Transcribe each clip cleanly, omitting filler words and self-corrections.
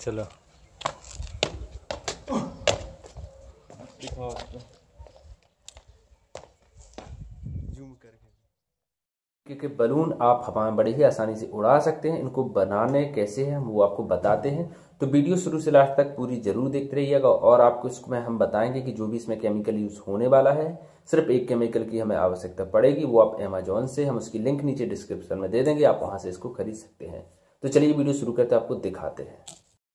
चलो जूम करके। क्योंकि बलून आप हवा में बड़े ही आसानी से उड़ा सकते हैं। इनको बनाने कैसे हैं वो आपको बताते हैं, तो वीडियो शुरू से लास्ट तक पूरी जरूर देखते रहिएगा। और आपको इसमें हम बताएंगे कि जो भी इसमें केमिकल यूज होने वाला है, सिर्फ एक केमिकल की हमें आवश्यकता पड़ेगी, वो आप अमेजोन से, हम उसकी लिंक नीचे डिस्क्रिप्शन में दे देंगे, आप वहां से इसको खरीद सकते हैं। तो चलिए वीडियो शुरू करते हैं, आपको दिखाते हैं।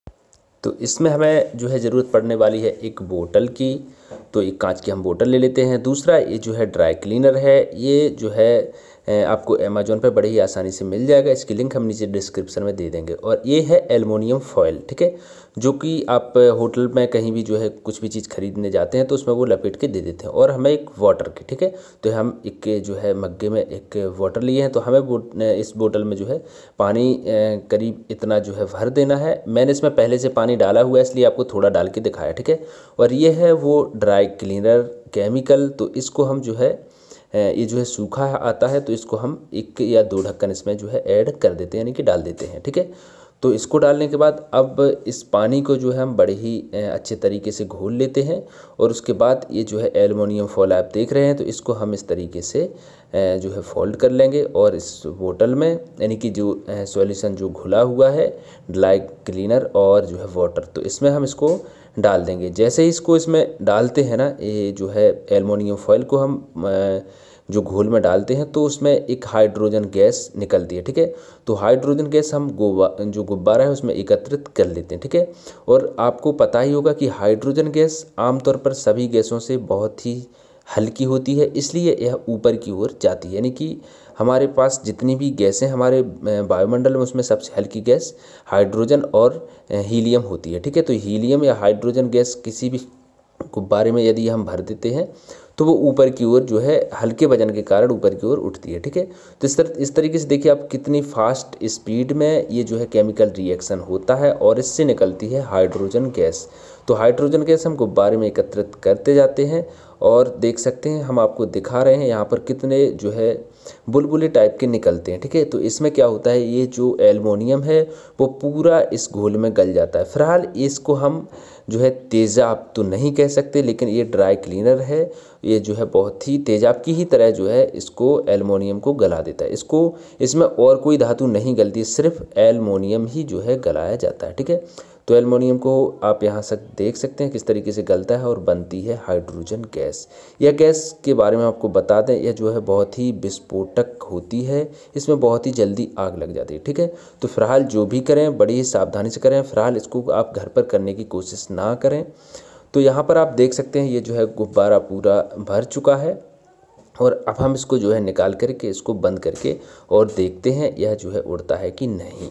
तो इसमें हमें जो है ज़रूरत पड़ने वाली है एक बोतल की, तो एक कांच की हम बोतल ले लेते हैं। दूसरा ये जो है ड्राई क्लीनर है, ये जो है आपको अमेजोन पर बड़े ही आसानी से मिल जाएगा, इसकी लिंक हम नीचे डिस्क्रिप्शन में दे देंगे। और ये है एल्युमिनियम फॉयल, ठीक है, जो कि आप होटल में कहीं भी जो है कुछ भी चीज़ खरीदने जाते हैं तो उसमें वो लपेट के दे देते हैं। और हमें एक वाटर की, ठीक है, तो हम एक जो है मग्गे में एक वाटर लिए हैं, तो हमें इस बोतल में जो है पानी करीब इतना जो है भर देना है। मैंने इसमें पहले से पानी डाला हुआ है, इसलिए आपको थोड़ा डाल के दिखाया, ठीक है। और ये है वो ड्राई क्लीनर केमिकल, तो इसको हम जो है ये जो है सूखा आता है, तो इसको हम 1 या 2 ढक्कन इसमें जो है ऐड कर देते हैं, यानी कि डाल देते हैं, ठीक है। तो इसको डालने के बाद अब इस पानी को जो है हम बड़े ही अच्छे तरीके से घोल लेते हैं। और उसके बाद ये जो है एल्युमिनियम फॉयल आप देख रहे हैं, तो इसको हम इस तरीके से जो है फोल्ड कर लेंगे और इस बोतल में, यानी कि जो सॉल्यूशन जो घुला हुआ है ड्राई क्लीनर और जो है वाटर, तो इसमें हम इसको डाल देंगे। जैसे ही इसको इसमें डालते हैं ना, ये जो है एल्युमिनियम फॉयल को हम जो घोल में डालते हैं, तो उसमें एक हाइड्रोजन गैस निकलती है, ठीक है। तो हाइड्रोजन गैस हम जो गुब्बारा है उसमें एकत्रित कर लेते हैं, ठीक है। और आपको पता ही होगा कि हाइड्रोजन गैस आमतौर पर सभी गैसों से बहुत ही हल्की होती है, इसलिए यह ऊपर की ओर जाती है। यानी कि हमारे पास जितनी भी गैसें हमारे वायुमंडल में, उसमें सबसे हल्की गैस हाइड्रोजन और हीलियम होती है, ठीक है। तो हीलियम या हाइड्रोजन गैस किसी भी गुब्बारे में यदि हम भर देते हैं तो वो ऊपर की ओर जो है हल्के वजन के कारण ऊपर की ओर उठती है, ठीक है। तो इस तरीके से देखिए आप कितनी फास्ट स्पीड में ये जो है केमिकल रिएक्शन होता है और इससे निकलती है हाइड्रोजन गैस। तो हाइड्रोजन गैस हम गुब्बारे में एकत्रित करते जाते हैं और देख सकते हैं, हम आपको दिखा रहे हैं यहाँ पर कितने जो है बुलबुले टाइप के निकलते हैं, ठीक है। तो इसमें क्या होता है, ये जो एल्युमिनियम है वो पूरा इस घोल में गल जाता है। फिलहाल इसको हम जो है तेज़ाब तो नहीं कह सकते, लेकिन ये ड्राई क्लीनर है, ये जो है बहुत ही तेज़ाब की ही तरह जो है इसको एल्युमिनियम को गला देता है। इसमें और कोई धातु नहीं गलती, सिर्फ एल्युमिनियम ही जो है गलाया जाता है, ठीक है। तो एल्युमिनियम को आप यहाँ से देख सकते हैं किस तरीके से गलता है और बनती है हाइड्रोजन गैस। यह गैस के बारे में आपको बता दें, यह जो है बहुत ही विस्फोटक होती है, इसमें बहुत ही जल्दी आग लग जाती है, ठीक है। तो फिलहाल जो भी करें बड़ी ही सावधानी से करें, फिलहाल इसको आप घर पर करने की कोशिश ना करें। तो यहाँ पर आप देख सकते हैं ये जो है गुब्बारा पूरा भर चुका है और अब हम इसको जो है निकाल करके इसको बंद करके और देखते हैं यह जो है उड़ता है कि नहीं।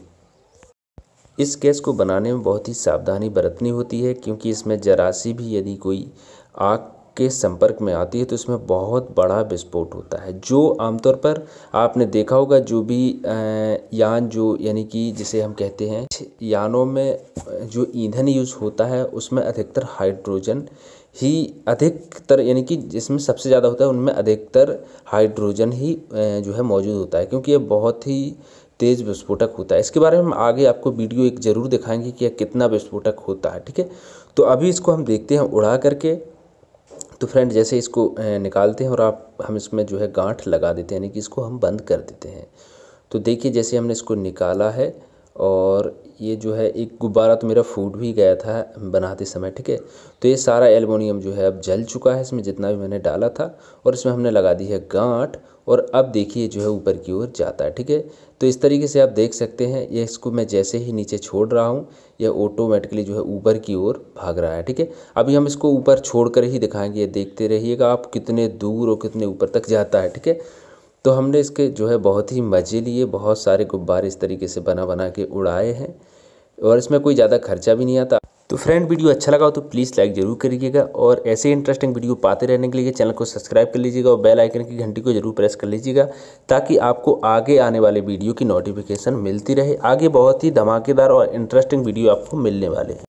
इस गैस को बनाने में बहुत ही सावधानी बरतनी होती है, क्योंकि इसमें जरा सी भी यदि कोई आग के संपर्क में आती है तो इसमें बहुत बड़ा विस्फोट होता है। जो आमतौर पर आपने देखा होगा, जो भी यान जो यानी कि जिसे हम कहते हैं यानों में जो ईंधन यूज़ होता है उसमें अधिकतर हाइड्रोजन ही अधिकतर, यानी कि जिसमें सबसे ज़्यादा होता है उनमें अधिकतर हाइड्रोजन ही जो है मौजूद होता है, क्योंकि ये बहुत ही तेज़ विस्फोटक होता है। इसके बारे में हम आगे आपको वीडियो एक ज़रूर दिखाएंगे कि यह कितना विस्फोटक होता है, ठीक है। तो अभी इसको हम देखते हैं उड़ा करके। तो फ्रेंड जैसे इसको निकालते हैं और हम इसमें जो है गांठ लगा देते हैं, यानी कि इसको हम बंद कर देते हैं। तो देखिए जैसे हमने इसको निकाला है और ये जो है एक गुब्बारा तो मेरा फूट भी गया था बनाते समय, ठीक है। तो ये सारा एल्युमिनियम जो है अब जल चुका है, इसमें जितना भी मैंने डाला था, और इसमें हमने लगा दी है गांठ। और अब देखिए जो है ऊपर की ओर जाता है, ठीक है। तो इस तरीके से आप देख सकते हैं, ये इसको मैं जैसे ही नीचे छोड़ रहा हूँ यह ऑटोमेटिकली जो है ऊपर की ओर भाग रहा है, ठीक है। अभी हम इसको ऊपर छोड़ कर ही दिखाएंगे, ये देखते रहिएगा आप कितने दूर और कितने ऊपर तक जाता है, ठीक है। तो हमने इसके जो है बहुत ही मज़े लिए, बहुत सारे गुब्बारे इस तरीके से बना के उड़ाए हैं और इसमें कोई ज़्यादा खर्चा भी नहीं आता। तो फ्रेंड वीडियो अच्छा लगा हो तो प्लीज़ लाइक ज़रूर करिएगा, और ऐसे इंटरेस्टिंग वीडियो पाते रहने के लिए चैनल को सब्सक्राइब कर लीजिएगा और बेल आइकन की घंटी को जरूर प्रेस कर लीजिएगा, ताकि आपको आगे आने वाले वीडियो की नोटिफिकेशन मिलती रहे। आगे बहुत ही धमाकेदार और इंटरेस्टिंग वीडियो आपको मिलने वाले हैं।